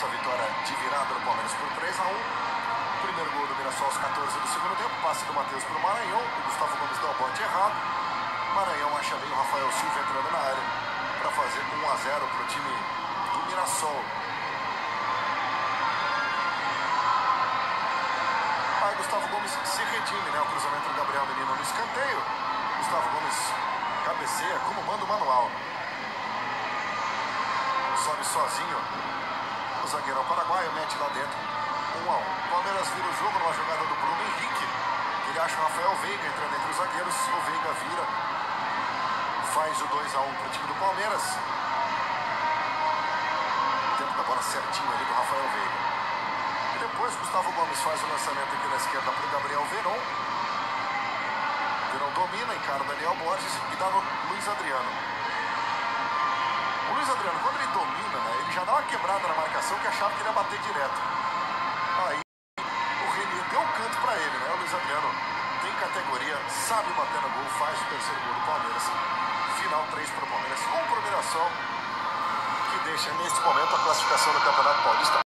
essa vitória de virada do Palmeiras por 3-1. Primeiro gol do Mirassol aos 14 do segundo tempo. Passe do Matheus para o Maranhão. O Gustavo Gomes dá o bote errado. Maranhão acha bem o Rafael Silva entrando na área para fazer 1-0 para o time do Mirassol. Aí Gustavo Gomes se redime, né? O cruzamento do Gabriel Menino no escanteio. Gustavo Gomes cabeceia como manda o manual. Sobe sozinho. O zagueirão paraguaio mete lá dentro. 1-1. Palmeiras vira o jogo numa jogada do Bruno Henrique. Ele acha o Rafael Veiga entrando entre os zagueiros. O Veiga vira. Faz o 2-1 para o time do Palmeiras. O tempo da bola certinho ali do Rafael Veiga. E depois Gustavo Gomes faz o lançamento aqui na esquerda para o Gabriel Veron. Veron domina, encara o Daniel Borges e dá no Luiz Adriano. O Luiz Adriano, quando ele domina, né, ele já dá uma quebrada na marcação que achava que ele ia bater direto. Aí o Renier deu um canto para ele, né? O Luiz Adriano tem categoria, sabe bater no gol, faz o terceiro gol do Palmeiras. Final 3 para o Palmeiras, 1 para o Mirassol, que deixa neste momento a classificação do Campeonato Paulista.